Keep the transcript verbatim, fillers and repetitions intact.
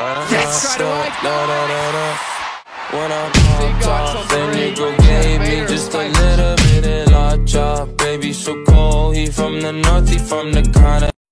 Yes, da, da, da, da, da. When I popped off, then you go gave me just a little bit of la chop. Baby, so cold, he from the north, he from the kind of